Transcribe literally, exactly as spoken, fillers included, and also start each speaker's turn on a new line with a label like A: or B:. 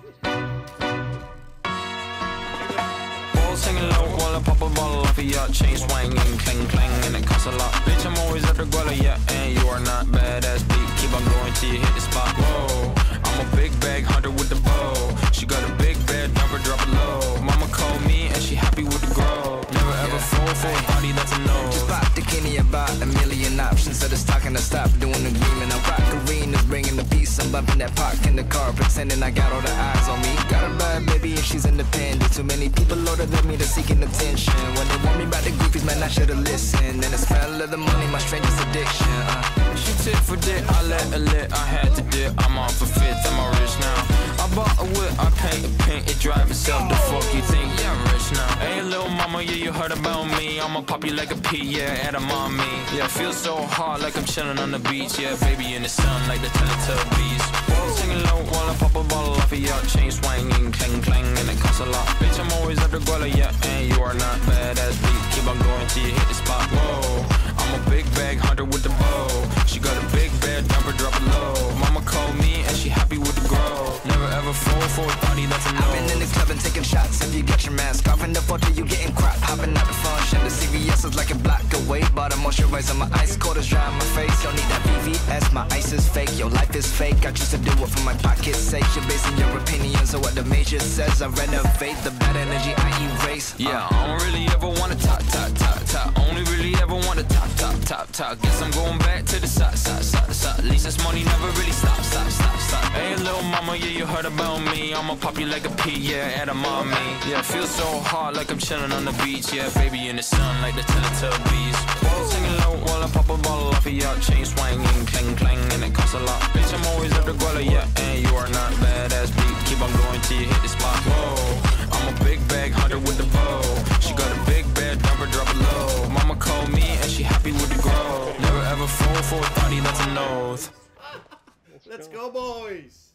A: Singing low while I pop a bottle off of your chain swinging, clang clang, and it costs a lot. Bitch, I'm always at the guala, yeah, and you are not badass beat. Keep on going till you hit the spot. Whoa, I'm a big bag hunter with the bow. She got a big bed, number drop it low. Mama called me and she happy with the grow. Never ever yeah. fall for a body that's a no.
B: Just pop the Kenny about a million options. So just talking to stop doing the green. And I rock arenas, bringing the peace. I'm bumping that park in the car, pretending I got all the eyes on me. Got a bad baby and she's independent. Too many people older than me, they're seeking attention. When they want me about the goofies, man, I should've listened. And the smell of the money, my strangest addiction. uh.
A: She tit for dick, I let her lit, I had to dip. I'm on for fifth, I'm all rich now. I bought a whip, I paint a paint, it drive itself. The fuck you think? Yeah, I'm rich now. Hey, little mama, yeah, you heard about me. I'ma pop you like a pea, yeah, at a mommy. Yeah, feel so hot like I'm chilling on the beach. Yeah, baby in the sun like the Teletubbies. Singing low while I pop a bottle off of your chain swinging, clang clang, and it costs a lot. Bitch, I'm always at the guala, yeah, and you are not badass beat. Keep on going till you hit the spot. Whoa, I'm a big bag hunter with the bow. She got a big bed, number drop it low. Mama called me and she happy with the grow. Never ever fall for a body that's a no.
B: I've been in the club and taking shots. If you get your mask off in the photo, you getting crap. Hopping out the function, the C V S is like a block away. But I'm moisturizing my ice, cold is dry on my face. Don't need that V V S, my ice is fake. Your life is fake, I choose to do it for my pocket's sake. You're basing your opinions on what the major says. I renovate the bad energy I erase. uh.
A: Yeah, I don't really ever wanna top, top, top, top. Only really ever wanna top, top, top, top. Guess I'm going back to the side, side, side, side. At least this money never really stop, stop, stop, stop. Hey, little mama, yeah, you heard about me. I'ma pop you like a pea, yeah, at a mommy. Yeah, feel so hot like I'm chilling on the beach. Yeah, baby in the sun like the Teletubbies. Singing low while I pop a bottle off of your chain swinging, clang clang, and it costs a lot. Bitch, I'm always at the guala, yeah, and you are not badass beat. Keep on going till you hit the spot. Whoa, I'm a big bag hunter with the bow. She got a big bed, number drop it low. Mama called me and she happy with the grow. Never ever fall for a body that's a nose.
C: Let's go, boys!